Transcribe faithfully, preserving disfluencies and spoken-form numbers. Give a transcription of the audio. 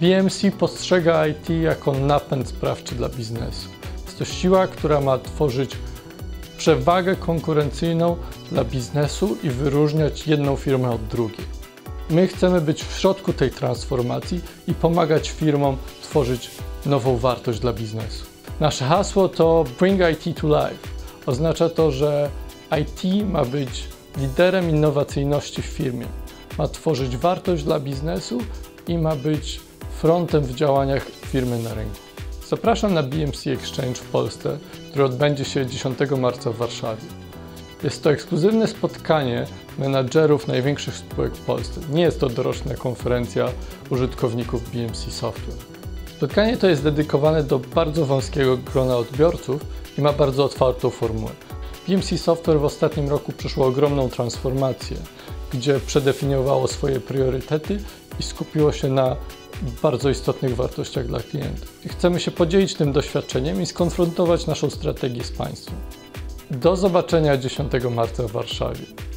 B M C postrzega I T jako napęd sprawczy dla biznesu. Jest to siła, która ma tworzyć przewagę konkurencyjną dla biznesu i wyróżniać jedną firmę od drugiej. My chcemy być w środku tej transformacji i pomagać firmom tworzyć nową wartość dla biznesu. Nasze hasło to Bring I T to Life. Oznacza to, że I T ma być liderem innowacyjności w firmie. Ma tworzyć wartość dla biznesu i ma być frontem w działaniach firmy na rynku. Zapraszam na B M C Exchange w Polsce, który odbędzie się dziesiątego marca w Warszawie. Jest to ekskluzywne spotkanie menadżerów największych spółek w Polsce. Nie jest to doroczna konferencja użytkowników B M C Software. Spotkanie to jest dedykowane do bardzo wąskiego grona odbiorców i ma bardzo otwartą formułę. B M C Software w ostatnim roku przeszło ogromną transformację, gdzie przedefiniowało swoje priorytety i skupiło się na bardzo istotnych wartościach dla klientów. I chcemy się podzielić tym doświadczeniem i skonfrontować naszą strategię z Państwem. Do zobaczenia dziesiątego marca w Warszawie.